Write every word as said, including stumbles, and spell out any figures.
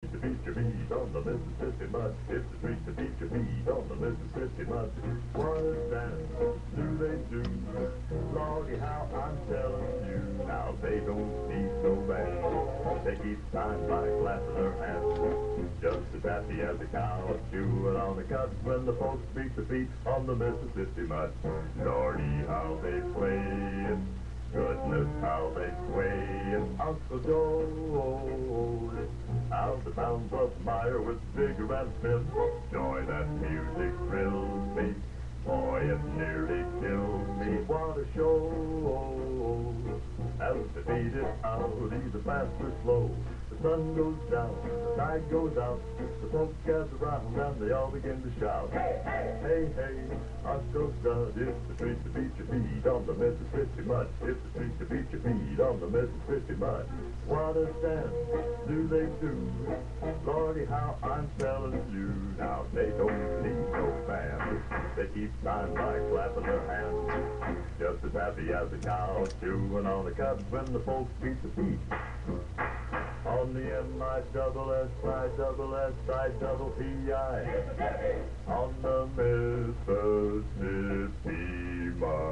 to beat your beat on the Mississippi mud. It's the treat to beat your beat on the Mississippi mud. What a dance do they do? Lordy, how I'm telling you. Now they don't need no band. They keep time by clapping their hands. Just as happy as a cow chewing on the cud when the folks beat the beat on the Mississippi mud. Lordy, how they play it. Goodness, how they sway it. Uncle Joe, out the bounds of Meyer with Bigger and Smith. Joy, that music thrills me. Boy, it nearly kills me. What a show. As they beat it out, either fast or slow. The sun goes down, the tide goes out. The folks gather round and they all begin to shout. Hey, hey, hey, hey, Uncle Stud, it's the treat to beat your feet on the Mississippi mud. It's the treat to beat your feet on the Mississippi mud. What a dance do they do? Lordy, how I'm telling you. Now they don't need no band. They keep time by clapping their hands. Just as happy as a cow chewing on the cud when the folks beat the beat. On the M I double S I double S I double P I. On the Mississippi mud.